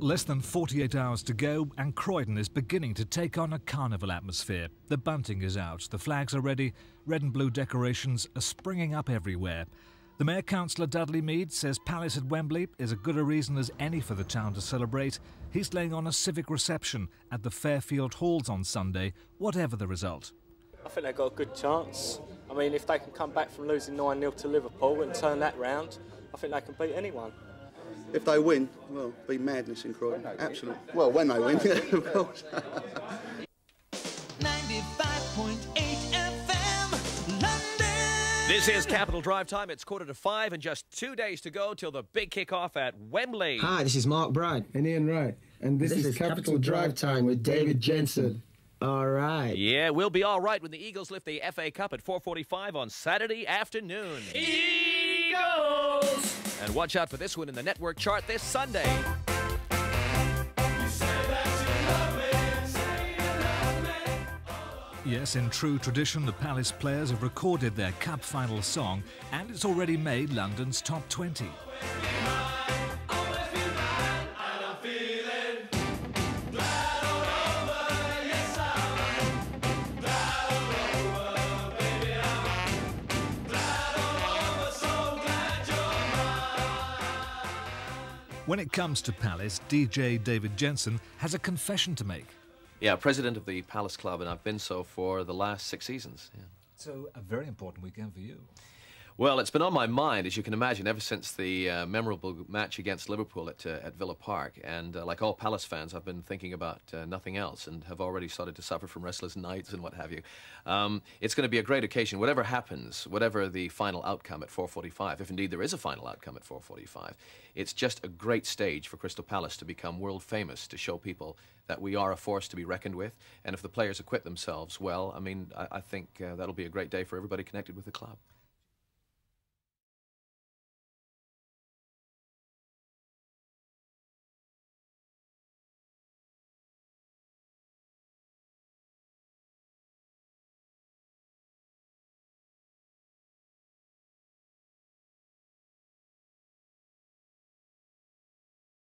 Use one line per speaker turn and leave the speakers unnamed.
Less than 48 hours to go and Croydon is beginning to take on a carnival atmosphere. The bunting is out, the flags are ready, red and blue decorations are springing up everywhere. The Mayor Councillor Dudley Mead says Palace at Wembley is as good a reason as any for the town to celebrate. He's laying on a civic reception at the Fairfield Halls on Sunday, whatever the result.
I think they've got a good chance. I mean, if they can come back from losing 9-0 to Liverpool and turn that round, I think they can beat anyone.
If they win, well, it'll be madness in Croydon. Absolutely. Well, when they win, of course.
95.8 FM, London.
This is Capital Drive Time. It's 4:45 and just 2 days to go till the big kick-off at Wembley.
Hi, this is Mark Bride.
And Ian Wright. And this is Capital Drive Time with David Jensen.
All right.
Yeah, we'll be all right when the Eagles lift the FA Cup at 4:45 on Saturday afternoon. Eagles! And watch out for this one in the network chart this Sunday.
Yes, in true tradition, the Palace players have recorded their cup final song and it's already made London's top 20. When it comes to Palace, DJ David Jensen has a confession to make.
Yeah, president of the Palace Club, and I've been so for the last 6 seasons. Yeah.
So, a very important weekend for you.
Well, it's been on my mind, as you can imagine, ever since the memorable match against Liverpool at Villa Park. And like all Palace fans, I've been thinking about nothing else and have already started to suffer from restless nights and what have you. It's going to be a great occasion. Whatever happens, whatever the final outcome at 4:45, if indeed there is a final outcome at 4:45, it's just a great stage for Crystal Palace to become world famous, to show people that we are a force to be reckoned with. And if the players acquit themselves well, I mean, I think that'll be a great day for everybody connected with the club.